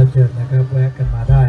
เชิญนะครับแวะกันมาได้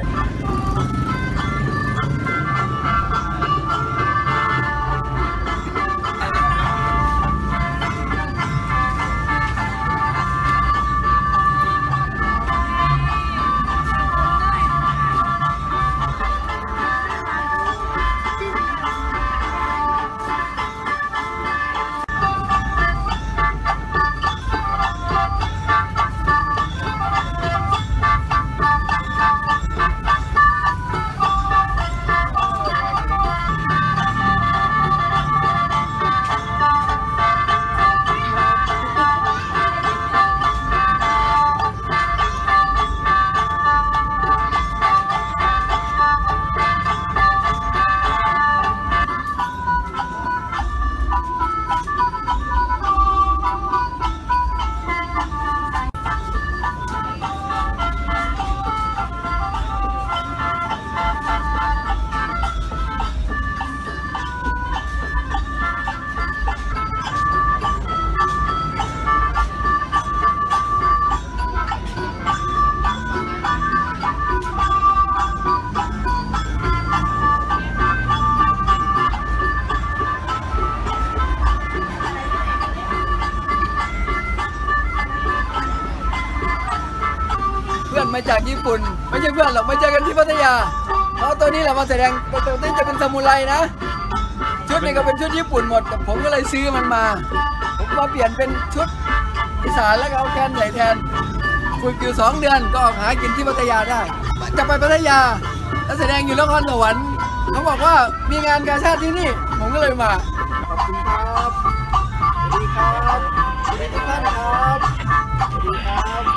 เพื่อนมาจากญี่ปุ่นไม่ใช่เพื่อนหรอกมาเจอกันที่พัทยาแล้วตัวนี้แหละมาแสดงตัวนี้จะเป็นซามูไรนะชุดนี้ก็เป็นชุดญี่ปุ่นหมดแต่ผมก็เลยซื้อมันมาผมมาเปลี่ยนเป็นชุดอีสานแล้วก็เอาแคนใส่แทนฝึกอยู่2 เดือนก็ออกหากินที่พัทยาได้จะไปพัทยาแล้วแสดงอยู่นครสวรรค์เขาบอกว่ามีงานกาชาติที่นี่ผมก็เลยมาขอบคุณครับสวัสดีครับสวัสดีทุกท่านครับสวัสดีครับ